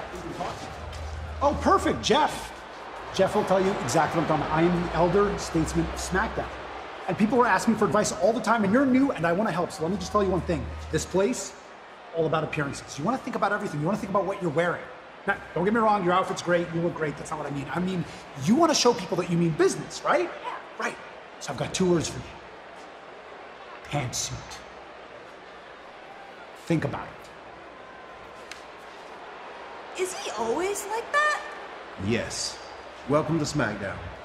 Oh, perfect, Jeff. Jeff will tell you exactly what I'm talking about. I am the elder statesman of SmackDown. And people are asking me for advice all the time, and you're new, and I want to help. So let me just tell you one thing. This place, all about appearances. You want to think about everything. You want to think about what you're wearing. Now, don't get me wrong, your outfit's great, you look great, that's not what I mean. I mean, you want to show people that you mean business, right? Yeah. Right. So I've got 2 words for you. Pantsuit. Think about it. Is he always like that? Yes. Welcome to SmackDown.